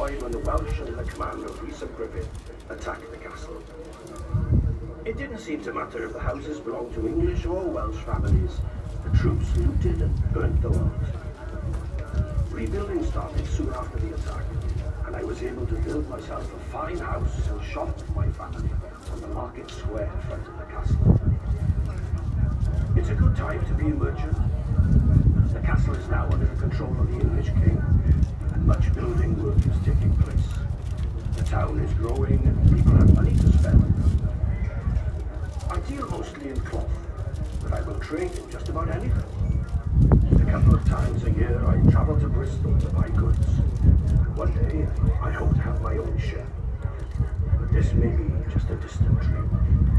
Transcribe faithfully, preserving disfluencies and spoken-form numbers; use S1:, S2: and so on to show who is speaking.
S1: destroyed when the Welsh under the command of Rhys of Griffith attacked the castle. It didn't seem to matter if the houses belonged to English or Welsh families. The troops looted and burnt the walls. Rebuilding started soon after the attack, and I was able to build myself a fine house and shop for my family on the market square in front of the castle. It's a good time to be a merchant. The castle is now under the control of the English king, and much building work is taking place. The town is growing and people have money to spend. I deal mostly in cloth, but I will trade in just about anything. A couple of times a year I travel to Bristol to buy goods. One day I hope to have my own ship, but this may be just a distant dream.